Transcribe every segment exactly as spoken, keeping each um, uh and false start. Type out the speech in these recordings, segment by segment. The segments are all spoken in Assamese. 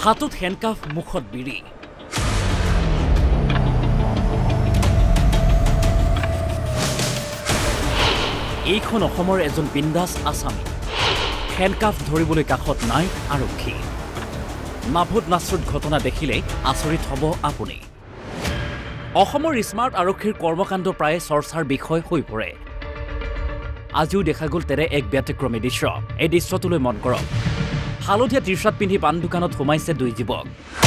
হাতত হেণ্ডকাফ মুখত বিৰি এইখন অসমৰ এজন বিন্দাস আছামী হেণ্ডকাফ ধৰিবলৈ কাষত নাই আৰক্ষী মাহবুব নাছৰুৰ ঘটনা দেখিলে আচৰিত হ'ব আপুনি অসমৰ স্মাৰ্ট আৰক্ষীৰ কৰ্মকাণ্ড প্ৰায় চৰ্চাৰ বিষয় হৈ পৰে আজিও দেখা গ'ল তেৰে এক ব্যতিক্ৰমী দৃশ্য এই দৃশ্যটোলৈ মন কৰক হালধীয়া টি চাৰ্ট পিন্ধি পাণ দোকানত সোমাইছে দুই যুৱক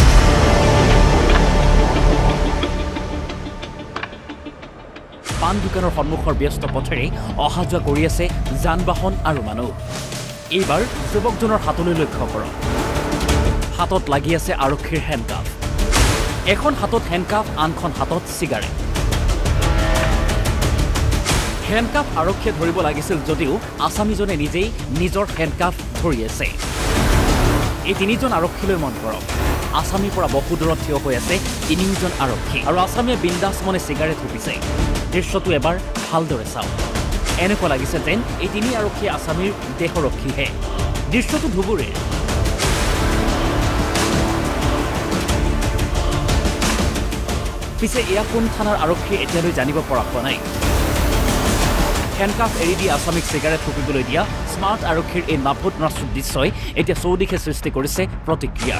পাণ দোকানৰ সন্মুখৰ ব্যস্ত পথেৰে অহা যোৱা কৰি আছে যান বাহন আৰু মানুহ এইবাৰ যুৱকজনৰ হাতলৈ লক্ষ্য কৰক হাতত লাগি আছে আৰক্ষীৰ হেণ্ডকাফ এখন হাতত হেণ্ডকাফ আনখন হাতত চিগাৰেট হেণ্ডকাফ আৰক্ষীয়ে ধৰিব লাগিছিল যদিও আছামীজনে নিজেই নিজৰ হেণ্ডকাফ ধৰি আছে এই তিনিজন আৰক্ষীলৈ মন কৰক আছামীৰ পৰা বহু দূৰত থিয় হৈ আছে তিনিজন আৰক্ষী আৰু আছামীয়ে বিন্দাস মনে চিগাৰেট হুপিছে দৃশ্যটো এবাৰ ভালদৰে চাওক এনেকুৱা লাগিছে যেন এই তিনি আৰক্ষী আছামীৰ দেহৰক্ষীহে দৃশ্যটো ধুবুৰীৰ পিছে এয়া কোন থানাৰ আৰক্ষী এতিয়ালৈ জানিব পৰা হোৱা নাই হেণ্ডকাফ এৰি দি আছামীক চিগাৰেট ফুকিবলৈ দিয়া স্মাৰ্ট আৰক্ষীৰ এই মাহবুব নাছৰুৰ দৃশ্যই এতিয়া চৌদিশে সৃষ্টি কৰিছে প্ৰতিক্ৰিয়াৰ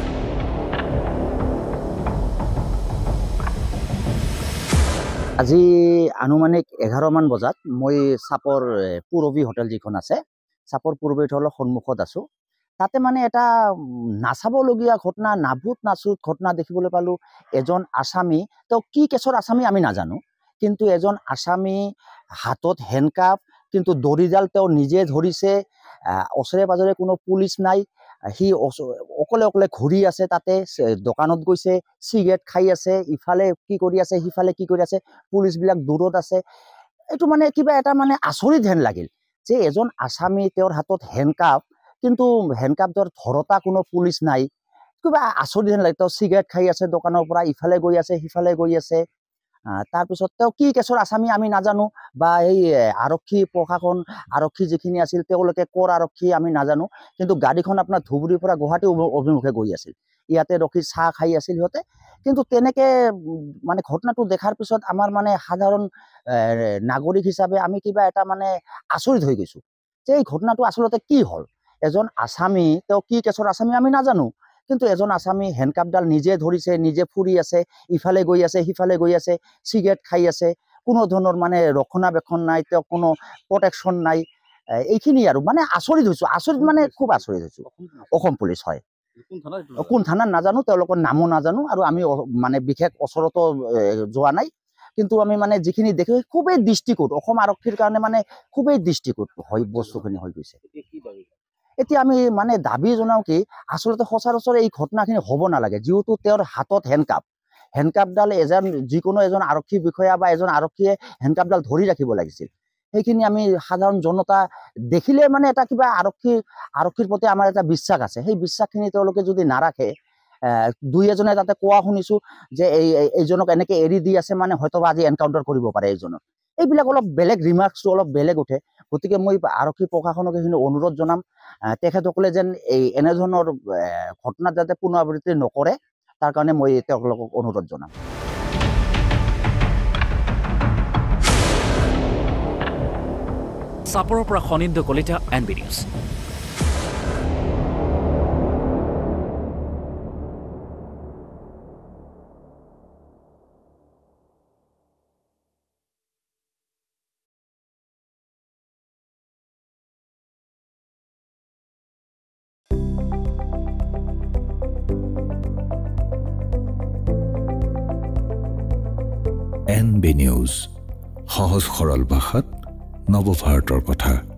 আজি আনুমানিক এঘাৰ মান বজাত মই চাপৰ পূৰবী হোটেল যিখন আছে চাপৰ পূৰবী হোটেলৰ সন্মুখত আছোঁ তাতে মানে এটা নাচাবলগীয়া ঘটনা মাহবুব নাছৰুৰ ঘটনা দেখিবলৈ পালোঁ এজন আছামী তেওঁ কি কেছৰ আছামী আমি নাজানো কিন্তু এজন আছামী হাতত হেণ্ডকাফ কিন্তু দড়িডাল তেওঁ নিজে ধৰিছে ওচৰে পাজৰে কোনো পুলিচ নাই সি অকলে অকলে ঘূৰি আছে তাতে দোকানত গৈছে চিগাৰেট খাই আছে ইফালে কি কৰি আছে সিফালে কি কৰি আছে পুলিচবিলাক দূৰত আছে এইটো মানে কিবা এটা মানে আচৰিত হেন লাগিল যে এজন আছামী তেওঁৰ হাতত হেণ্ডকাফ কিন্তু হেণ্ডকাফৰ ধৰতা কোনো পুলিচ নাই কিবা আচৰিত হেন লাগে তেওঁ চিগাৰেট খাই আছে দোকানৰ পৰা ইফালে গৈ আছে সিফালে গৈ আছে তাৰপিছত তেওঁ কি কেছৰ আছামী আমি নাজানো বা এই আৰক্ষী প্ৰশাসন আৰক্ষী যিখিনি আছিল তেওঁলোকে কৰ আৰক্ষী আমি নাজানো কিন্তু গাড়ীখন আপোনাৰ ধুবুৰীৰ পৰা গুৱাহাটী অভিমুখে গৈ আছিল ইয়াতে ৰখি চাহ খাই আছিল সিহঁতে কিন্তু তেনেকে মানে ঘটনাটো দেখাৰ পিছত আমাৰ মানে সাধাৰণ নাগৰিক হিচাপে আমি কিবা এটা মানে আচৰিত হৈ গৈছোঁ যে এই ঘটনাটো আচলতে কি হ'ল এজন আছামী তেওঁ কি কেছৰ আছামী আমি নাজানো কিন্তু এজন আছামী হেণ্ডকাফডাল নিজে ধৰিছে নিজে ফুৰি আছে ইফালে গৈ আছে সিফালে গৈ আছে চিগাৰেট খাই আছে কোনো ধৰণৰ মানে ৰক্ষণাবেক্ষণ নাই তেওঁ কোনো প্ৰটেকশ্যন নাই এইখিনি আৰু মানে আচৰিত হৈছোঁ আচৰিত মানে খুব আচৰিত হৈছোঁ অসম পুলিচ হয় কোন থানাত নাজানো তেওঁলোকৰ নামো নাজানো আৰু আমি মানে বিশেষ ওচৰতো যোৱা নাই কিন্তু আমি মানে যিখিনি দেখি খুবেই দৃষ্টিকোট অসম আৰক্ষীৰ কাৰণে মানে খুবেই দৃষ্টিকোট হয় বস্তুখিনি হৈ গৈছে এতিয়া আমি মানে দাবী জনাওঁ কি আচলতে সচৰাচৰ এই ঘটনাখিনি হ'ব নালাগে যিহেতু তেওঁৰ হাতত হেণ্ডকাফ হেণ্ডকাফডাল এজন যিকোনো এজন আৰক্ষী বিষয়া বা এজন আৰক্ষীয়ে হেণ্ডকাফডাল ধৰি ৰাখিব লাগিছিল সেইখিনি আমি সাধাৰণ জনতা দেখিলে মানে এটা কিবা আৰক্ষী আৰক্ষীৰ প্ৰতি আমাৰ এটা বিশ্বাস আছে সেই বিশ্বাসখিনি তেওঁলোকে যদি নাৰাখে দুই এজনে তাতে কোৱা শুনিছোঁ যে এই এইজনক এনেকৈ এৰি দি আছে মানে হয়তো আজি এনকাউণ্টাৰ কৰিব পাৰে এইজনক এইবিলাক অলপ বেলেগ ৰিমাৰ্কছটো অলপ বেলেগ উঠে গতিকে মই আৰক্ষী প্ৰশাসনক এইখিনি অনুৰোধ জনাম তেখেতসকলে যেন এই এনেধৰণৰ ঘটনাত যাতে পুনৰাবৃত্তি নকৰে তাৰ কাৰণে মই তেওঁলোকক অনুৰোধ জনাম চাপৰৰ পৰা Khanind Kalita N B news N B news সহজ সৰল ভাষাত নৱভাৰতৰ কথা।